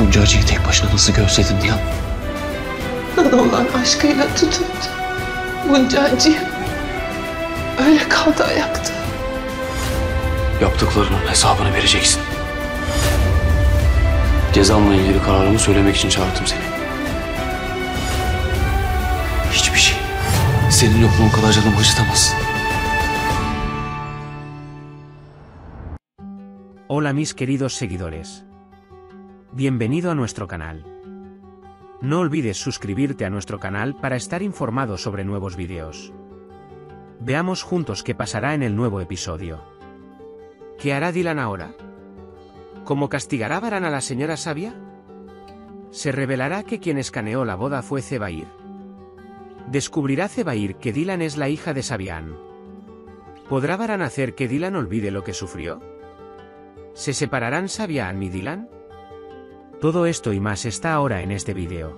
Bunca acıyı tek başına nasıl göğsledin Nihan? Sana olan aşkıyla tutundu. Bunca acıyı öyle kaldı ayakta. Yaptıklarının hesabını vereceksin. Cezamla ilgili kararımı söylemek için çağırdım seni. Hiçbir şey senin yokluğun kadar canımı acıtamaz. Hola mis queridos seguidores. Bienvenido a nuestro canal. No olvides suscribirte a nuestro canal para estar informado sobre nuevos vídeos. Veamos juntos qué pasará en el nuevo episodio. ¿Qué hará Dylan ahora? ¿Cómo castigará Varán a la señora sabia? ¿Se revelará que quien escaneó la boda fue Zebair? ¿Descubrirá Zebair que Dylan es la hija de Sabian? ¿Podrá Varán hacer que Dylan olvide lo que sufrió? ¿Se separarán Sabian y Dylan? Todo esto y más está ahora en este vídeo.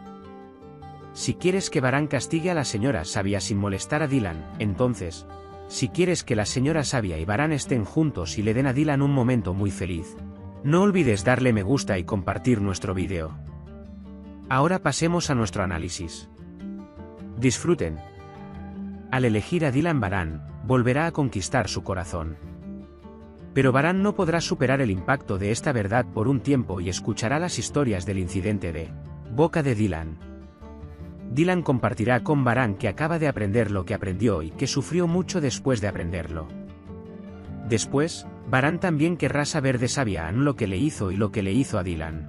Si quieres que Varán castigue a la señora sabia sin molestar a Dylan, entonces, si quieres que la señora sabia y Varán estén juntos y le den a Dylan un momento muy feliz, no olvides darle me gusta y compartir nuestro vídeo. Ahora pasemos a nuestro análisis. Disfruten. Al elegir a Dylan, Varán volverá a conquistar su corazón. Pero Varán no podrá superar el impacto de esta verdad por un tiempo y escuchará las historias del incidente de boca de Dylan. Dylan compartirá con Varán que acaba de aprender lo que aprendió y que sufrió mucho después de aprenderlo. Después, Varán también querrá saber de Sabian lo que le hizo y lo que le hizo a Dylan.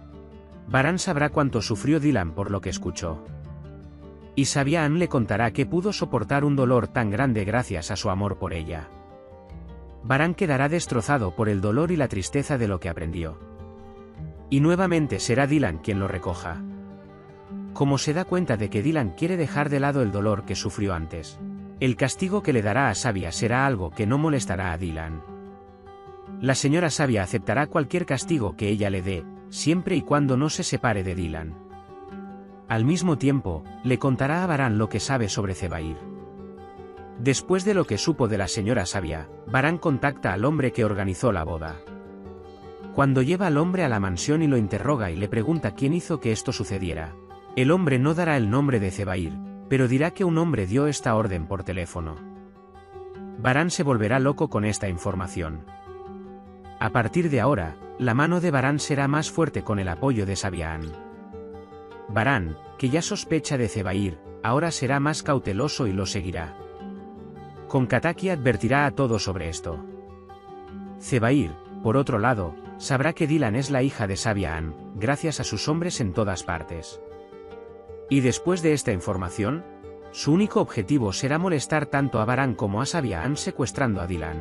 Varán sabrá cuánto sufrió Dylan por lo que escuchó. Y Sabian le contará que pudo soportar un dolor tan grande gracias a su amor por ella. Varán quedará destrozado por el dolor y la tristeza de lo que aprendió. Y nuevamente será Dylan quien lo recoja. Como se da cuenta de que Dylan quiere dejar de lado el dolor que sufrió antes, el castigo que le dará a Sabia será algo que no molestará a Dylan. La señora Sabia aceptará cualquier castigo que ella le dé, siempre y cuando no se separe de Dylan. Al mismo tiempo, le contará a Varán lo que sabe sobre Zebair. Después de lo que supo de la señora sabia, Varán contacta al hombre que organizó la boda. Cuando lleva al hombre a la mansión y lo interroga y le pregunta quién hizo que esto sucediera, el hombre no dará el nombre de Zebair, pero dirá que un hombre dio esta orden por teléfono. Varán se volverá loco con esta información. A partir de ahora, la mano de Varán será más fuerte con el apoyo de Sabian. Varán, que ya sospecha de Zebair, ahora será más cauteloso y lo seguirá. Con Kataki advertirá a todos sobre esto. Zebair, por otro lado, sabrá que Dylan es la hija de Sabian, gracias a sus hombres en todas partes. Y después de esta información, su único objetivo será molestar tanto a Varán como a Sabian secuestrando a Dylan.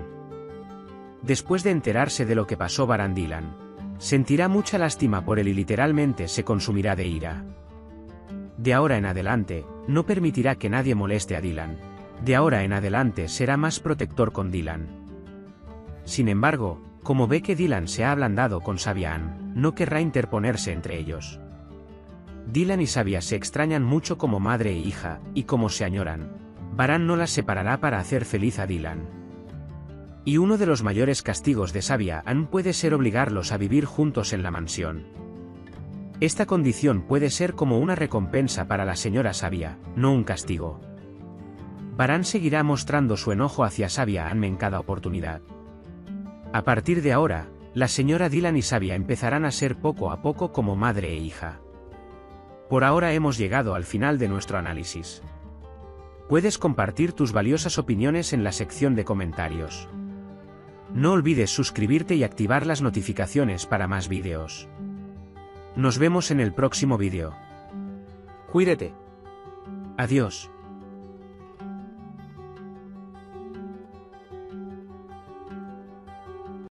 Después de enterarse de lo que pasó Varán-Dylan, sentirá mucha lástima por él y literalmente se consumirá de ira. De ahora en adelante, no permitirá que nadie moleste a Dylan. De ahora en adelante será más protector con Dylan. Sin embargo, como ve que Dylan se ha ablandado con Sabian, no querrá interponerse entre ellos. Dylan y Sabia se extrañan mucho como madre e hija, y como se añoran, Varán no las separará para hacer feliz a Dylan. Y uno de los mayores castigos de Sabian puede ser obligarlos a vivir juntos en la mansión. Esta condición puede ser como una recompensa para la señora Sabia, no un castigo. Varán seguirá mostrando su enojo hacia Sabian en cada oportunidad. A partir de ahora, la señora Dylan y Sabia empezarán a ser poco a poco como madre e hija. Por ahora hemos llegado al final de nuestro análisis. Puedes compartir tus valiosas opiniones en la sección de comentarios. No olvides suscribirte y activar las notificaciones para más vídeos. Nos vemos en el próximo vídeo. Cuídate. Adiós.